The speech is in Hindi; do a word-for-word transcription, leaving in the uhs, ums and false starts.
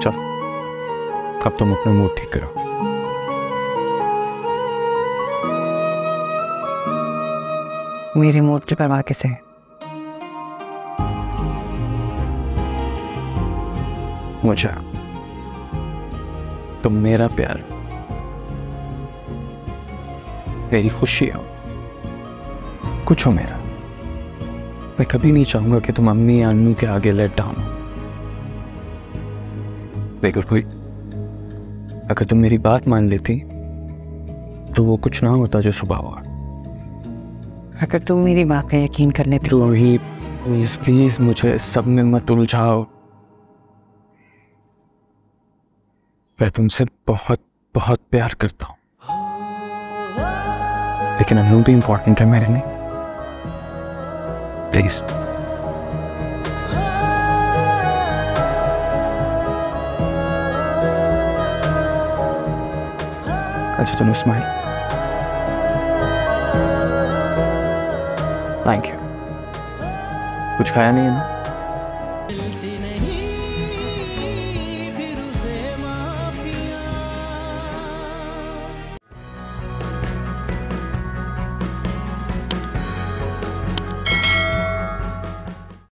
चल अब तुम अपना मूड ठीक करो। मेरे मूड की परवाह किसे है? मुझे। तुम मेरा प्यार, मेरी खुशी हो, कुछ हो मेरा। मैं कभी नहीं चाहूंगा कि तुम अम्मी या अन्नू के आगे लेट डाउन हो। देखो कोई, अगर तुम मेरी बात मान लेती तो वो कुछ ना होता जो सुबह हुआ। अगर तुम मेरी बात का यकीन करने थे तो ही प्लीज प्लीज मुझे सब में मत उलझाओ। मैं तुमसे बहुत बहुत प्यार करता हूं, लेकिन अन्नू भी इंपॉर्टेंट है मेरे लिए। प्लीज अच्छा चलो स्माइल। Thank you. कुछ खाया नहीं है ना?